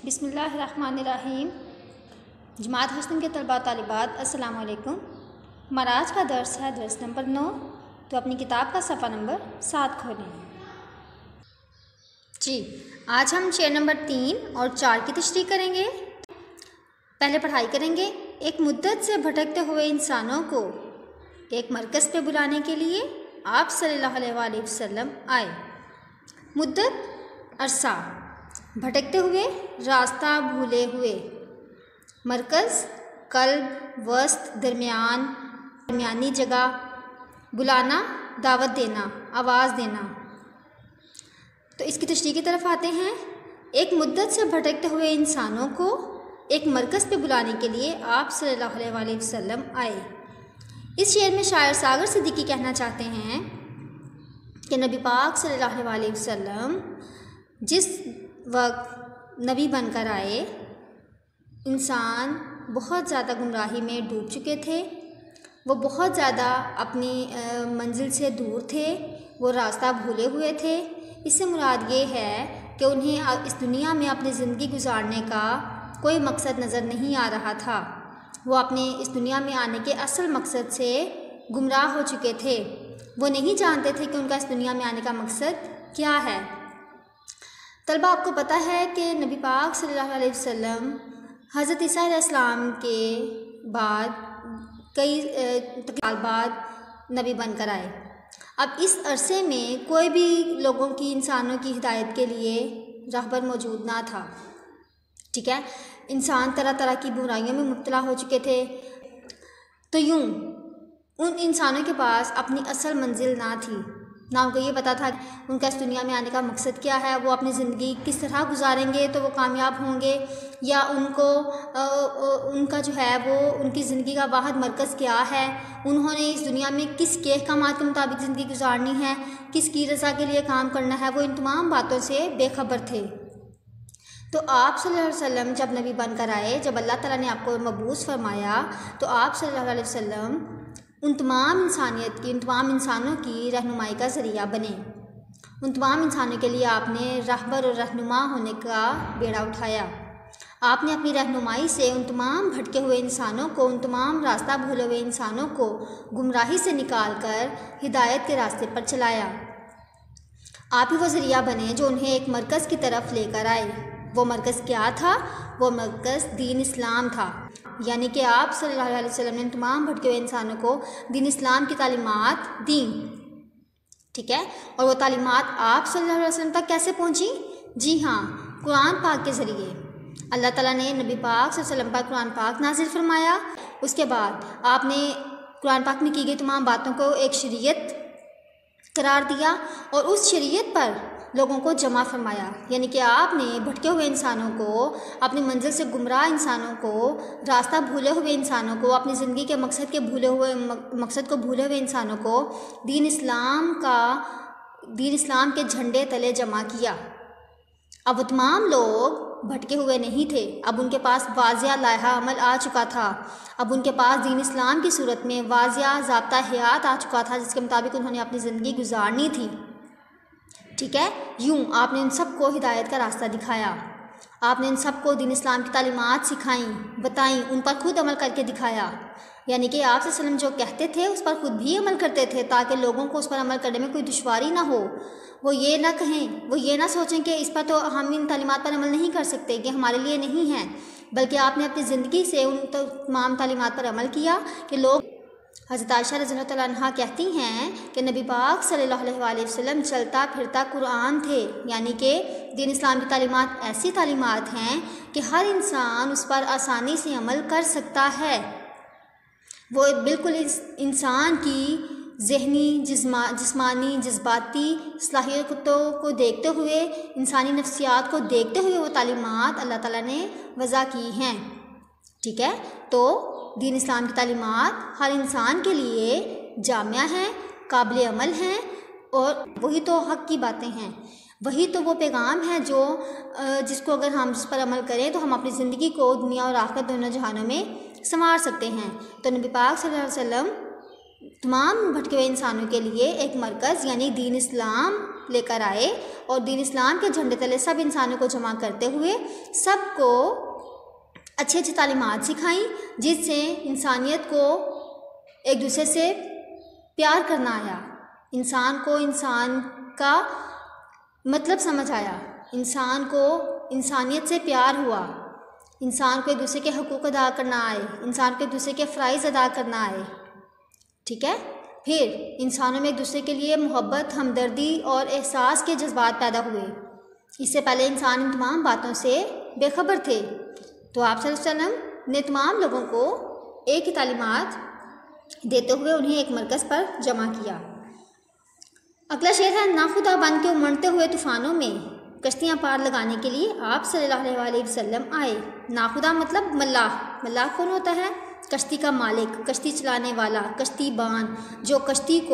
बिस्मिल्लाहिर्रहमानिर्रहीम। जमात हसन के तलबा तालिबात अस्सलाम वालेकुम। हमारा आज का दर्स है दर्स नंबर 9। तो अपनी किताब का सफ़ा नंबर 7 खोलें जी। आज हम शेर नंबर 3 और 4 की तशरीह करेंगे। पहले पढ़ाई करेंगे। एक मुद्दत से भटकते हुए इंसानों को एक मरकज़ पे बुलाने के लिए आप सल्लल्लाहु अलैहि वसल्लम आए। मुद्दत अरसा, भटकते हुए रास्ता भूले हुए, मरकज़ कल्ब वस्त दरमियानी जगह, बुलाना दावत देना आवाज़ देना। तो इसकी तशरीह की तरफ आते हैं। एक मुद्दत से भटकते हुए इंसानों को एक मरकज़ पे बुलाने के लिए आप सल्लल्लाहु अलैहि वसल्लम आए। इस शेर में शायर सागर सिद्दीकी कहना चाहते हैं कि नबी पाक सल्लल्लाहु अलैहि वसल्लम जिस वक्त नबी बनकर आए, इंसान बहुत ज़्यादा गुमराही में डूब चुके थे। वो बहुत ज़्यादा अपनी मंजिल से दूर थे, वो रास्ता भूले हुए थे। इससे मुराद ये है कि उन्हें इस दुनिया में अपनी ज़िंदगी गुजारने का कोई मकसद नज़र नहीं आ रहा था। वो अपने इस दुनिया में आने के असल मकसद से गुमराह हो चुके थे। वो नहीं जानते थे कि उनका इस दुनिया में आने का मकसद क्या है। तलबा, आपको पता है कि नबी पाक सल्लल्लाहु अलैहि वसल्लम हज़रत ईसा अलैहिस्सलाम के बाद कई साल बाद नबी बनकर आए। अब इस अरसे में कोई भी लोगों की, इंसानों की हिदायत के लिए रहबर मौजूद ना था। ठीक है, इंसान तरह तरह की बुराइयों में मुब्तला हो चुके थे। तो यूँ उन इंसानों के पास अपनी असल मंजिल ना थी, ना उनको ये पता था उनका इस दुनिया में आने का मकसद क्या है, वो अपनी ज़िंदगी किस तरह गुजारेंगे तो वो कामयाब होंगे, या उनको उनका जो है वो उनकी ज़िंदगी का वाहिद मरकज़ क्या है, उन्होंने इस दुनिया में किस के अहकामात के मुताबिक ज़िंदगी गुजारनी है, किसकी रज़ा के लिए काम करना है, वो इन तमाम बातों से बेखबर थे। तो आप सल्लल्लाहु अलैहि वसल्लम जब नबी बनकर आए, जब अल्लाह ताला ने आपको मबूस फरमाया, तो आप सल्लल्लाहु अलैहि वसल्लम उन तमाम इंसानियत की, उन तमाम इंसानों की रहनुमाई का ज़रिया बने। उन तमाम इंसानों के लिए आपने रहबर और रहनुमा होने का बेड़ा उठाया। आपने अपनी रहनुमाई से उन तमाम भटके हुए इंसानों को, उन तमाम रास्ता भूले हुए इंसानों को गुमराही से निकाल कर हिदायत के रास्ते पर चलाया। आप ही वो ज़रिया बने जो उन्हें एक मरकज़ की तरफ लेकर आए। वो मरकज़ क्या था? वो मरकज़ दीन इस्लाम था। यानी कि आप सल्लल्लाहु अलैहि वसल्लम ने तमाम भटके हुए इंसानों को दीन इस्लाम की तालीमात दी। ठीक है, और वो तालीमात आप सल्लल्लाहु अलैहि वसल्लम तक कैसे पहुँची? जी हाँ, कुरान पाक के ज़रिए। अल्लाह ताला ने नबी पाक सल्लल्लाहु अलैहि वसल्लम पर कुरान पाक नाज़िल फरमाया। उसके बाद आपने कुरान पाक में की गई तमाम बातों को एक शरीयत करार दिया और उस शरीयत पर लोगों को जमा फरमाया। यानी कि आपने भटके हुए इंसानों को, अपनी मंजिल से गुमराह इंसानों को, रास्ता भूले हुए इंसानों को, अपनी ज़िंदगी के मकसद को भूले हुए इंसानों को दीन इस्लाम के झंडे तले जमा किया। अब वो तमाम लोग भटके हुए नहीं थे। अब उनके पास वाज़िया लाहा अमल आ चुका था। अब उनके पास दीन इस्लाम की सूरत में वाज़िया ज़ाब्ता हयात आ चुका था, जिसके मुताबिक उन्होंने अपनी ज़िंदगी गुजारनी थी। ठीक है, यूँ आपने इन सब को हिदायत का रास्ता दिखाया। आपने इन सब को दीन इस्लाम की तालीमात सिखाई, बताई, उन पर खुद अमल करके दिखाया। यानी कि आप सल्लल्लाहु अलैहि वसल्लम जो कहते थे उस पर खुद भी अमल करते थे, ताकि लोगों को उस पर अमल करने में कोई दुश्वारी ना हो। वो ये ना कहें, वो ये ना सोचें कि इस पर तो हम इन तालीमात पर अमल नहीं कर सकते, कि हमारे लिए नहीं है, बल्कि आपने अपनी ज़िंदगी से उन तमाम तालीमात पर अमल किया कि लोग। हज़रत आयशा रज़ियल्लाहु तआला अन्हा कहती हैं कि नबी पाक सल्लल्लाहु अलैहि वसल्लम चलता फिरता कुरान थे। यानी कि दीन इस्लाम की तालीमात ऐसी तालीमात हैं कि हर इंसान उस पर आसानी से अमल कर सकता है। वो बिल्कुल इस इंसान की ज़हनी, जिस्मानी, जज्बाती सलाहियतों को देखते हुए, इंसानी नफ्सियात को देखते हुए वो तालीमात अल्लाह ताला ने वज़ा की हैं। ठीक है, तो दीन इस्लाम की तालीमात हर इंसान के लिए जामिया हैं, काबिल अमल हैं, और वही तो हक़ की बातें हैं। वही तो वो पैगाम है जो जिसको अगर हम जिस पर अमल करें तो हम अपनी ज़िंदगी को दुनिया और आखिरत दोनों जहानों में संवार सकते हैं। तो नबी पाक सल्लल्लाहु अलैहि वसल्लम तमाम भटके हुए इंसानों के लिए एक मरकज़ यानी दीन इस्लाम लेकर आए और दीन इस्लाम के झंडे तले सब इंसानों को जमा करते हुए सबको अच्छी अच्छी तालीमात सिखाई, जिससे इंसानियत को एक दूसरे से प्यार करना आया, इंसान को इंसान का मतलब समझ आया, इंसान को इंसानियत से प्यार हुआ, इंसान को एक दूसरे के हकूक़ अदा करना आए, इंसान को एक दूसरे के फ़राइज़ अदा करना आए। ठीक है, फिर इंसानों में एक दूसरे के लिए मोहब्बत, हमदर्दी और एहसास के जज्बात पैदा हुए। इससे पहले इंसान इन तमाम बातों से बेखबर थे, तो आप सल्लल्लाहु अलैहि वसल्लम ने तमाम लोगों को एक ही तालीमात देते हुए उन्हें एक मरकज़ पर जमा किया। अगला शेर है, नाखुदा बन के उमड़ते हुए तूफ़ानों में कश्तियाँ पार लगाने के लिए आप सल्लल्लाहु अलैहि वसल्लम आए। नाखुदा मतलब मल्लाह। मल्लाह कौन होता है? कश्ती का मालिक, कश्ती चलाने वाला, कश्तीबान, जो कश्ती को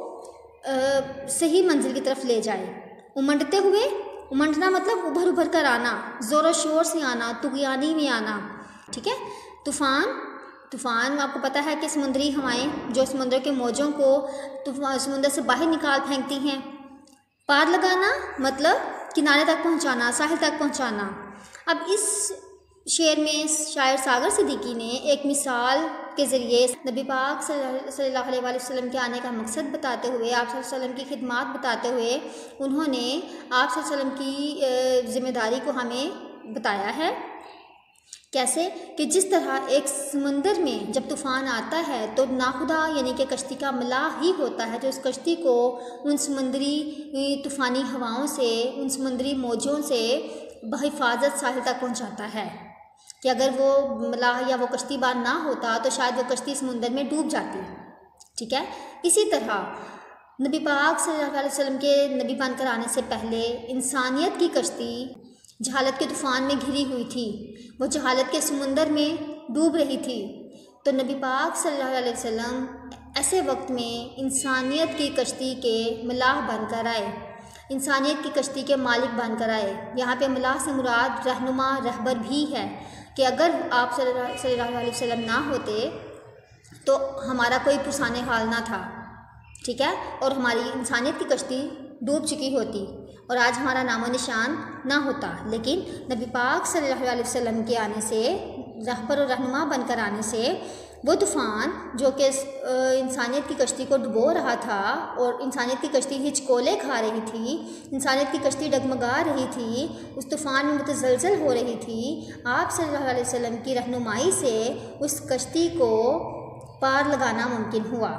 सही मंजिल की तरफ ले जाए। उमड़ते हुए, उमड़ना मतलब उभर उभर कर आना, ज़ोर शोर से आना, तुग़यानी में आना। ठीक है, तूफ़ान आपको पता है कि समुद्री हवाएं जो समुद्र के मौजों को समुद्र से बाहर निकाल फेंकती हैं। पार लगाना मतलब किनारे तक पहुंचाना, साहिल तक पहुंचाना। अब इस शेर में शायर सागर सिद्दीकी ने एक मिसाल के ज़रिए नबी पाक सल्लल्लाहु अलैहि वसल्लम के आने का मकसद बताते हुए, आप सल्लल्लाहु अलैहि वसल्लम की खिदमत बताते हुए उन्होंने आप सल्लल्लाहु अलैहि वसल्लम की ज़िम्मेदारी को हमें बताया है। कैसे कि जिस तरह एक समुंदर में जब तूफ़ान आता है तो नाखुदा यानी कि कश्ती का मलाह ही होता है जो उस कश्ती को उन समुंदरी तूफ़ानी हवाओं से, उन समुंदरी मौजों से बहिफाजत साहिल तक पहुंचाता है, कि अगर वो मलाह या वो कश्तीबान ना होता तो शायद वो कश्ती समुंदर में डूब जाती। ठीक है, इसी तरह नबी पाक सल्लल्लाहु अलैहि वसल्लम के नबी बनकर आने से पहले इंसानियत की कश्ती जहालत के तूफ़ान में घिरी हुई थी, वो जहालत के समुंदर में डूब रही थी। तो नबी पाक सल्लल्लाहु अलैहि वसल्लम ऐसे वक्त में इंसानियत की कश्ती के मलाह बनकर आए, इंसानियत की कश्ती के मालिक बनकर आए। यहाँ पे मलाह से मुराद रहनुमा, रहबर भी है, कि अगर आप सल्लल्लाहु अलैहि वसल्लम ना होते तो हमारा कोई पुरसाने हाल ना था। ठीक है, और हमारी इंसानियत की कश्ती डूब चुकी होती और आज हमारा नामो निशान ना होता। लेकिन नबी पाक सल्लल्लाहु अलैहि वसल्लम के आने से, रहबर और रहनुमा बनकर आने से, वो तूफ़ान जो कि इंसानियत की कश्ती को डुबो रहा था और इंसानियत की कश्ती हिचकोले खा रही थी, इंसानियत की कश्ती डगमगा रही थी, उस तूफ़ान में मुतज़लज़ल हो रही थी, आप सल्लल्लाहु अलैहि वसल्लम की रहनुमाई से उस कश्ती को पार लगाना मुमकिन हुआ।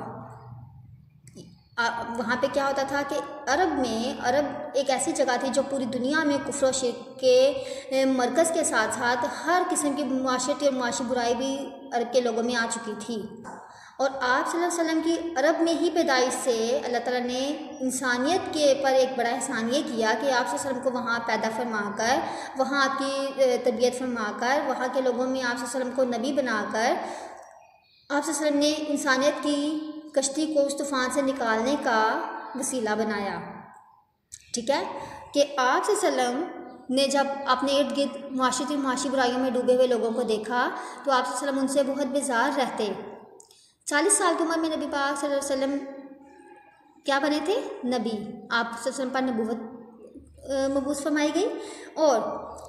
वहाँ पे क्या होता था कि अरब एक ऐसी जगह थी जो पूरी दुनिया में कुफ्र और शिर्क के मरकज़ के साथ साथ हर किस्म की मुआशरती और मुआशी बुराई भी अरब के लोगों में आ चुकी थी। और आप सल्लल्लाहु अलैहि वसल्लम की अरब में ही पैदाइश से अल्लाह ताला ने इंसानियत के पर एक बड़ा एहसान ये किया कि आप सल्लल्लाहु अलैहि वसल्लम को वहाँ पैदा फरमाकर, वहाँ आपकी तरबियत फरमाकर, वहाँ के लोगों में आप सल्लल्लाहु अलैहि वसल्लम को नबी बनाकर आप सल्लल्लाहु अलैहि वसल्लम ने इंसानियत की कश्ती को उस तूफ़ान से निकालने का वसीला बनाया। ठीक है, कि आप सल्लल्लाहु अलैहि वसल्लम ने जब अपने इर्द गिर्द मुआशी बुराइयों में डूबे हुए लोगों को देखा तो आप सल्लल्लाहु अलैहि वसल्लम उनसे बहुत बेजार रहते। 40 साल की उम्र में नबी पाक सल्लल्लाहु अलैहि वसल्लम क्या बने थे? नबी। आप सल्लल्लाहु अलैहि वसल्लम पर नबूवत मबूस फरमाई गई और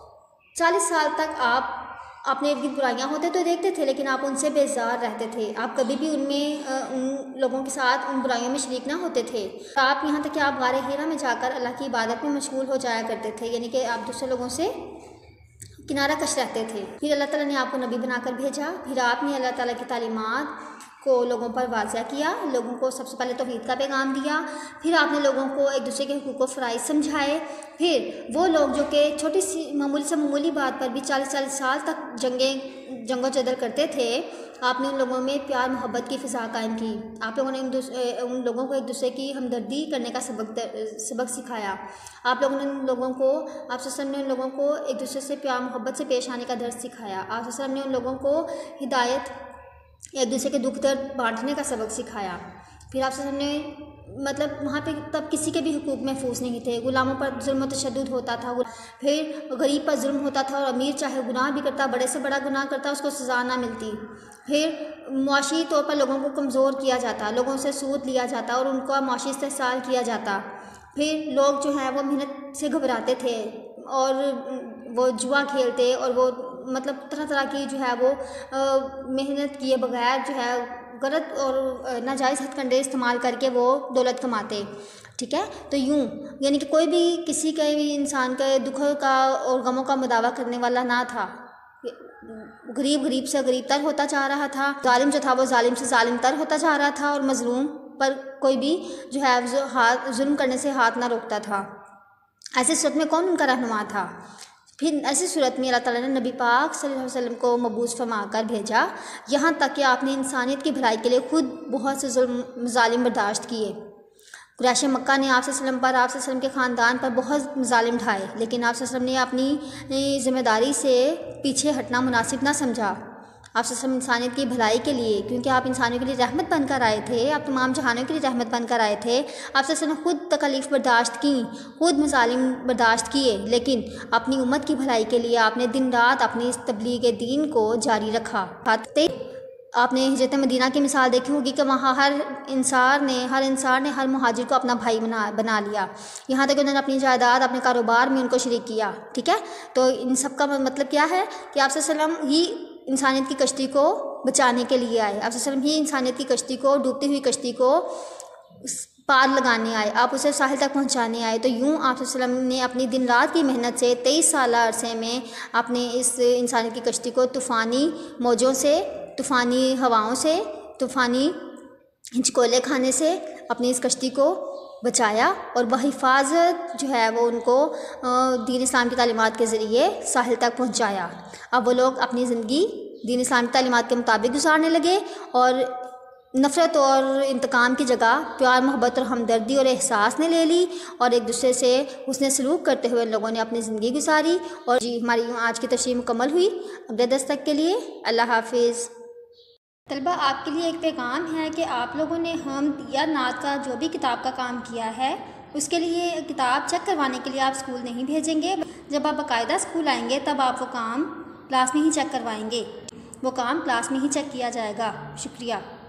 40 साल तक आप अपने इर्द गिर्द बुराइयाँ होते तो देखते थे, लेकिन आप उनसे बेजार रहते थे। आप कभी भी उन लोगों के साथ उन बुराइयों में शरीक ना होते थे। आप यहाँ तक कि आप गारे हिरा में जाकर अल्लाह की इबादत में मशगूल हो जाया करते थे, यानी कि आप दूसरे लोगों से किनारा कश रहते थे। फिर अल्लाह ताला ने आपको नबी बनाकर भेजा, फिर आपने अल्लाह ताला की तालीमात को लोगों पर वाज़िया किया, लोगों को सबसे पहले तौहीद का पैगाम दिया, फिर आपने लोगों को एक दूसरे के हुकूक़ व फ़राइज़ समझाए। फिर वो लोग जो कि छोटी सी मामूली बात पर भी 40-40 साल तक जंगो जदल करते थे, आपने उन लोगों में प्यार मोहब्बत की फ़िज़ा कायम की। आप लोगों ने उन लोगों को एक दूसरे की हमदर्दी करने का सबक सिखाया। आप लोगों ने उन लोगों को आप सल्लल्लाहु अलैहि वसल्लम ने उन लोगों को एक दूसरे से प्यार मोहब्बत से पेश आने का दर्स सिखाया। आप सल्लल्लाहु अलैहि वसल्लम ने उन लोगों को हिदायत, एक दूसरे के दुख दर्द बांटने का सबक सिखाया। फिर आप सल्लल्लाहु अलैहि वसल्लम ने मतलब वहाँ पे तब किसी के भी हुकूक महफूज नहीं थे, गुलामों पर जुल्म तशद्दुद होता था, फिर गरीब पर जुल्म होता था और अमीर चाहे गुनाह भी करता, बड़े से बड़ा गुनाह करता, उसको सज़ा ना मिलती। फिर मुआशी तौर पर लोगों को कमज़ोर किया जाता, लोगों से सूद लिया जाता और उनका मुआशी इस्तेहसाल किया जाता। फिर लोग जो हैं वो मेहनत से घबराते थे और वो जुआ खेलते और वो मतलब तरह तरह की जो है वो मेहनत किए बगैर जो है गलत और नाजायज़ हथकंडे इस्तेमाल करके वो दौलत कमाते। ठीक है, तो यूँ यानी कि कोई भी किसी के भी इंसान के दुखों का और गमों का मुदावा करने वाला ना था। गरीब गरीब से गरीब तर होता जा रहा था, जालिम जो था वो जालिम से जालिम तर होता जा रहा था और मजलूम पर कोई भी जो है जो जुल्म करने से हाथ ना रोकता था। ऐसी सूरत में कौन उनका रहनुमा था? फिर ऐसी सूरत में अल्लाह ताला ने नबी पाक सल्लल्लाहु अलैहि वसल्लम को मबूस फरमा कर भेजा, यहाँ तक कि आपने इंसानियत की भलाई के लिए खुद बहुत से जुल्म जालिम बर्दाश्त किए। कुरैश मक्का ने आप सल्लम पर, आप सल्लम के ख़ानदान पर बहुत जालिम ढाए, लेकिन आप सल्लम ने अपनी ज़िम्मेदारी से पीछे हटना मुनासिब ना समझा। आप सल्लम इंसानियत की भलाई के लिए, क्योंकि आप इंसानियों के लिए रहमत बनकर आए थे, आप तमाम जहानों के लिए रहमत बनकर आए थे, आप सल्लम ने खुद तकलीफ़ बर्दाश्त की, खुद मज़ालिम बर्दाश्त किए, लेकिन अपनी उम्मत की भलाई के लिए आपने दिन रात अपनी इस तबलीग दीन को जारी रखा। आपने हिजरत मदीना की मिसाल देखी होगी कि वहाँ हर इंसान ने हर मुहाजिर को अपना भाई बना लिया, यहाँ तक उन्होंने अपनी जायदाद अपने कारोबार में उनको शरीक किया। ठीक है, तो इन सब का मतलब क्या है कि आप सल्लम ही इंसानियत की कश्ती को बचाने के लिए आए, आप सल्लम ही इंसानियत की कश्ती को, डूबती हुई कश्ती को पार लगाने आए, आप उसे साहिल तक पहुंचाने आए। तो यूँ आप सल्लम ने अपनी दिन रात की मेहनत से 23 साल अरसे में आपने इस इंसानियत की कश्ती को तूफ़ानी मौजों से, तूफ़ानी हवाओं से, तूफ़ानी हिचकोले खाने से अपनी इस कश्ती को बचाया और बहिफाजत जो है वो उनको दीन इस्लाम की तालीमात के ज़रिए साहिल तक पहुंचाया। अब वो लोग अपनी ज़िंदगी दीन इस्लाम की तालीमात के मुताबिक गुजारने लगे और नफ़रत और इंतकाम की जगह प्यार, मोहब्बत और हमदर्दी और एहसास ने ले ली और एक दूसरे से हुस्न सलूक करते हुए लोगों ने अपनी ज़िंदगी गुजारी। और जी हमारी आज की तशरीह मुकम्मल हुई। अगले दर्स तक के लिए अल्लाह हाफिज़। तलबा, आपके लिए एक पैगाम है कि आप लोगों ने हम या नात का जो भी किताब का काम किया है उसके लिए किताब चेक करवाने के लिए आप स्कूल नहीं भेजेंगे। जब आप बाकायदा स्कूल आएंगे तब आप वो काम क्लास में ही चेक करवाएंगे, वो काम क्लास में ही चेक किया जाएगा। शुक्रिया।